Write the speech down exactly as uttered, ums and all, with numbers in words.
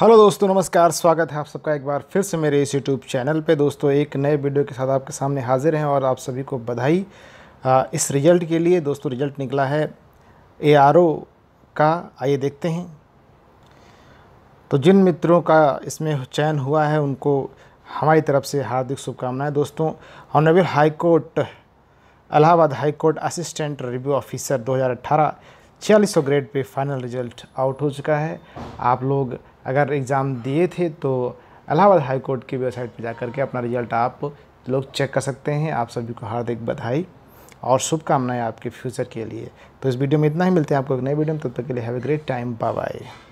Hello दोस्तों, नमस्कार। स्वागत है आप सबका एक बार फिर से मेरे इस यूट्यूब चैनल पे। दोस्तों, एक नए वीडियो के साथ आपके सामने हाजिर हैं और आप सभी को बधाई आ, इस रिज़ल्ट के लिए। दोस्तों, रिज़ल्ट निकला है ए आर ओ का। आइए देखते हैं। तो जिन मित्रों का इसमें चयन हुआ है उनको हमारी तरफ से हार्दिक शुभकामनाएं। दोस्तों, honourable high court Allahabad high court assistant review officer दो हज़ार अठारह छियालीस सौ grade pay final result out हो चुका है। आप लोग अगर एग्ज़ाम दिए थे तो इलाहाबाद हाई कोर्ट की वेबसाइट पर जा कर के अपना रिजल्ट आप लोग चेक कर सकते हैं। आप सभी को हार्दिक बधाई और शुभकामनाएं आपके फ्यूचर के लिए। तो इस वीडियो में इतना ही। मिलते हैं आपको एक नए वीडियो में। तब तक के लिए have a great time. Bye bye.